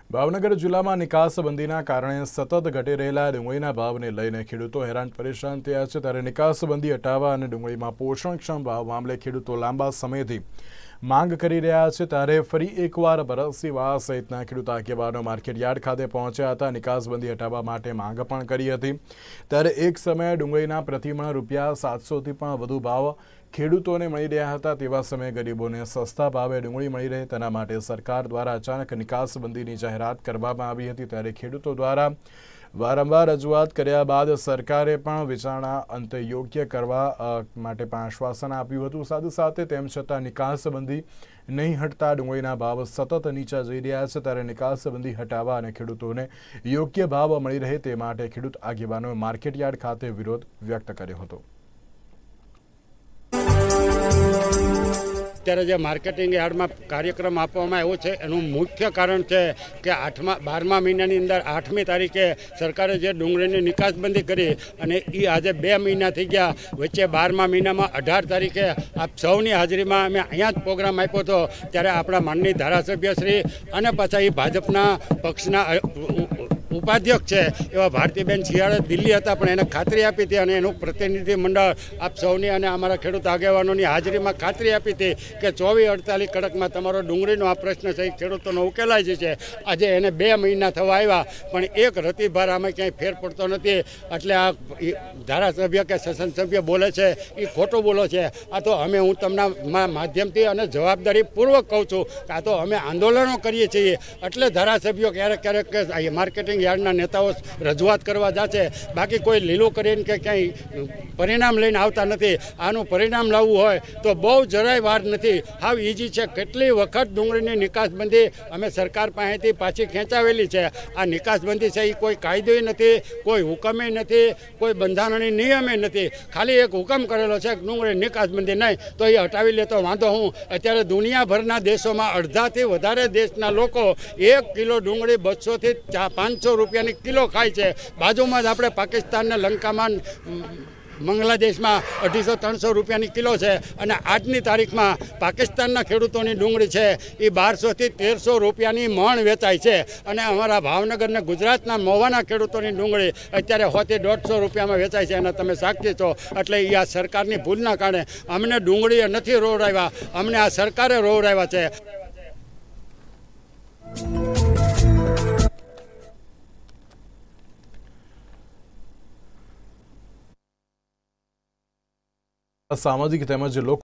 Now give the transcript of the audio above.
ભાવનગર જિલ્લામાં નિકાસબંધીના કારણે સતત ઘટી રહેલા ડુંગળીના ભાવને લઈને ખેડૂતો હેરાન પરેશાન થયા છે। ત્યારે નિકાસબંધી હટાવવા અને ડુંગળીમાં પોષણક્ષમ ભાવ મામલે ખેડૂતો લાંબા સમયથી માંગ કરી રહ્યા છે। ત્યારે ફરી એકવાર ભરતસિંહ સહિતના ખેડૂત આગેવાનો માર્કેટયાર્ડ ખાતે પહોંચ્યા હતા। નિકાસબંધી હટાવવા માટે માંગ પણ કરી હતી। ત્યારે એક સમયે ડુંગળીના પ્રતિમણ રૂપિયા 700થી પણ વધુ ભાવ ખેડૂતોને મળી રહ્યા હતા। તેવા સમયે ગરીબોને સસ્તા ભાવે ડુંગળી મળી રહે તેના માટે સરકાર દ્વારા અચાનક નિકાસબંધીની જાહેરાત કરવામાં આવી હતી। ત્યારે ખેડૂતો દ્વારા વારંવાર રજૂઆત કર્યા બાદ સરકારે પણ વિચારણા અંતે યોગ્ય કરવા માટે પણ આશ્વાસન આપ્યું હતું। સાથે સાથે તેમ છતાં નિકાસબંધી નહીં હટતા ડુંગળીના ભાવ સતત નીચા જઈ રહ્યા છે। ત્યારે નિકાસબંધી હટાવવા અને ખેડૂતોને યોગ્ય ભાવ મળી રહે તે માટે ખેડૂત આગેવાનોએ માર્કેટયાર્ડ ખાતે વિરોધ વ્યક્ત કર્યો હતો। અત્યારે જે માર્કેટિંગ યાર્ડમાં કાર્યક્રમ આપવામાં આવ્યો છે એનું મુખ્ય કારણ છે કે 12મા મહિનાની અંદર 8મી તારીખે સરકારે જે ડુંગળીની નિકાસબંધી કરી અને એ આજે 2 મહિના થઈ ગયા। વચ્ચે 12મા મહિનામાં 18 તારીખે આપ સૌની હાજરીમાં અમે અહીંયા જ પ્રોગ્રામ આપ્યો હતો। ત્યારે આપણા માનનીય ધારાસભ્યશ્રી અને પાછા એ ભાજપના પક્ષના ઉપાધ્યક્ષ છે એવા ભારતીબેન શિયાળે દિલ્હી હતા પણ એને ખાતરી આપી હતી અને એનું પ્રતિનિધિ મંડળ આપ સૌની અને અમારા ખેડૂત આગેવાનોની હાજરીમાં ખાતરી આપી હતી કે 24-48 કલાકમાં તમારો ડુંગળીનો આ પ્રશ્ન છે ખેડૂતોનો ઉકેલાઈ જશે। આજે એને 2 મહિના થવા આવ્યા પણ એક રતિભાર આમાં ક્યાંય ફેર પડતો નથી। એટલે આ ધારાસભ્ય કે સંસદ સભ્ય બોલે છે એ ખોટું બોલો છે। આ તો હું તમને માધ્યમથી અને જવાબદારીપૂર્વક કહું છું કે આ તો અમે આંદોલનો કરીએ છીએ। એટલે ધારાસભ્યો ક્યારેક ક્યારેક માર્કેટિંગ યાર્ડના નેતાઓ રજૂઆત કરવા જશે, બાકી કોઈ લીલું કરીને કે ક્યાંય પરિણામ લઈને આવતા નથી। આનું પરિણામ લાવવું હોય તો બહુ જરાય વાર નથી, હાવ ઇઝી છે। કેટલી વખત ડુંગળીની નિકાસબંધી અમે સરકાર પાસેથી પાછી ખેંચાવેલી છે। આ નિકાસબંધી છે એ કોઈ કાયદોય નથી, કોઈ હુકમે નથી, કોઈ બંધારણીય નિયમે નથી। ખાલી એક હુકમ કરેલો છે કે ડુંગળી નિકાસબંધી નહીં તો એ હટાવી લે તો વાંધો હું। અત્યારે દુનિયાભરના દેશોમાં અડધાથી વધારે દેશના લોકો 1 કિલો ડુંગળી 200થી 500 રૂપિયાની કિલો ખાય છે। બાજુમાં જ આપણે પાકિસ્તાનને લંકામાં બાંગ્લાદેશમાં 250-300 રૂપિયાની કિલો છે અને આજની તારીખમાં પાકિસ્તાનના ખેડૂતોની ડુંગળી છે એ 1200થી 1300 રૂપિયાની મણ વેચાય છે અને અમારા ભાવનગર ને ગુજરાતના મહુવાના ખેડૂતોની ડુંગળી અત્યારે 100થી 150 રૂપિયામાં વેચાય છે અને તમે સાક્ષી છો। એટલે એ આ સરકારની ભૂલના કારણે અમને ડુંગળીએ નથી રોવડાવ્યા, અમને આ સરકારે રોવડાવ્યા છે। સામાજિક તેમજ લોકો